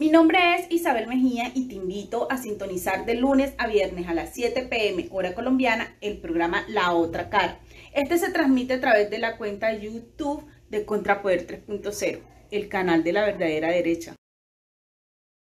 Mi nombre es Isabel Mejía y te invito a sintonizar de lunes a viernes a las 7 p.m. hora colombiana el programa La Otra Cara. Este se transmite a través de la cuenta YouTube de Contrapoder 3.0, el canal de la verdadera derecha.